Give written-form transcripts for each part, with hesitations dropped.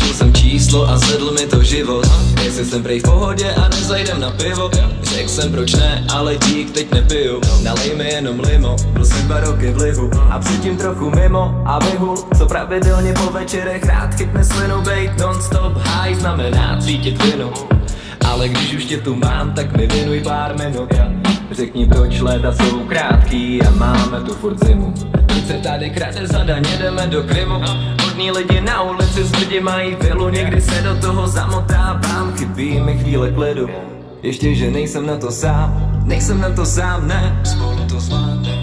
jsem číslo a zvedl mi to život. Jestli jsem prej v pohodě a nezajdem na pivo, řekl jsem proč ne, ale dík, teď nepiju. Nalej mi jenom limo, byl jsem 2 roky v lihu a předtím trochu mimo a vyhul, co pravidelně po večerech rád chytne slinu. Bejt non-stop high znamená cítit vinu, ale když už tě tu mám, tak mi věnuj pár minut. Řekni, proč léta jsou krátký a máme tu furt zimu. Teď se tady krade zadaň, jedeme do Krymu. Hodní lidi na ulici smrdi mají vilu, někdy se do toho zamotávám, chybí mi chvíle klidu. Ještě, že nejsem na to sám, ne, spolu to zvládne.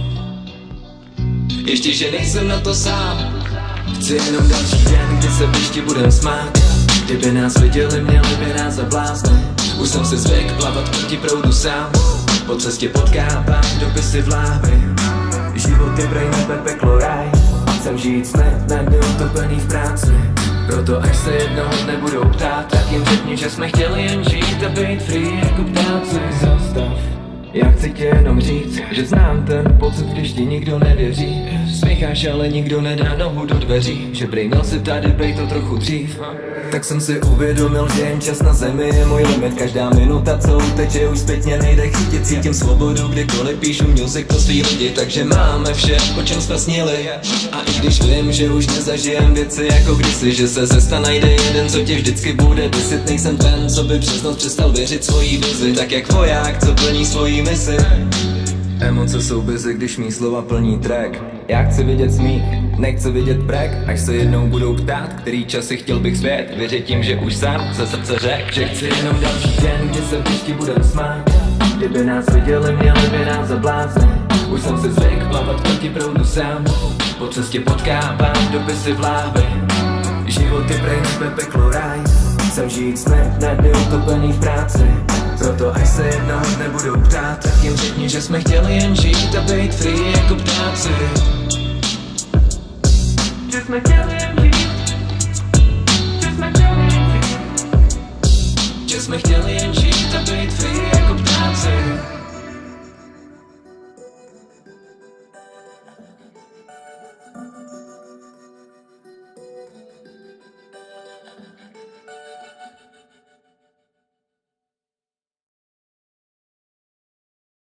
Ještě, že nejsem na to sám, chci jenom další den, kdy se ještě budem smát. Kdyby nás viděli, měli by nás za blázny. Už jsem si zvyk plavat proti proudu sám. Po cestě potkávám dopisy v láhvi. Život je prej nebe, peklo, ráj. Chcem žít smět, ne utopený v práci. Proto až se jednoho nebudou ptát, tak jim řekni, že jsme chtěli jen žít a být free jako ptáci. Zastav, já chci tě jenom říct, že znám ten pocit, když ti nikdo nevěří. Spěcháš, ale nikdo nedá nohu do dveří, že prej měl si tady bejt to trochu dřív. Tak jsem si uvědomil, že jen čas na zemi je můj limit. Každá minuta, co uteče, už zpětně nejde chytit. Cítím svobodu, kdykoliv píšu music pro svý lidi. Takže máme vše, o čem jsme snili. A i když vím, že už nezažijem věci jako kdysi, že se cesta najde jeden, co tě vždycky bude dysit. Nejsem ten, co by přes noc přestal věřit svojí vizi. Tak jak voják, co plní svojí misi. Emoce jsou busy, když mý slova plní track. Já chci vidět smích, nechci vidět brek. Až se jednou budou ptát, který časy chtěl bych zpět. Věřit tím, že už sám ze srdce řek, že chci jenom další den, kdy se vždycky budem smát. Kdyby nás viděli, měli by nás za blázny. Už jsem si zvyk plavat proti proudu sám. Po cestě potkávám dopisy v láhvi. Život je prej nebe, peklo, ráj. Chcem žít smět, ne utopený v práci. Proto až se jednoho nebudou ptát, tak jim řekni, že jsme chtěli jen žít a být free jako ptáci. Že jsme chtěli jen žít, že jsme chtěli jen žít, že jsme chtěli jen žít a být free jako ptáci.